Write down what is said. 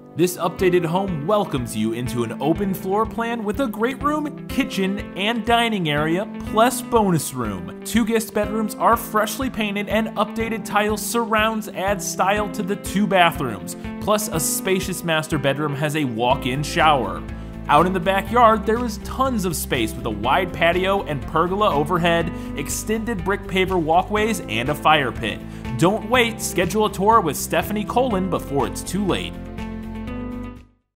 This updated home welcomes you into an open floor plan with a great room, kitchen, and dining area, plus bonus room. 2 guest bedrooms are freshly painted and updated tile surrounds add style to the 2 bathrooms, plus a spacious master bedroom has a walk-in shower. Out in the backyard, there is tons of space with a wide patio and pergola overhead, extended brick paver walkways, and a fire pit. Don't wait, schedule a tour with Stephanie Colin before it's too late.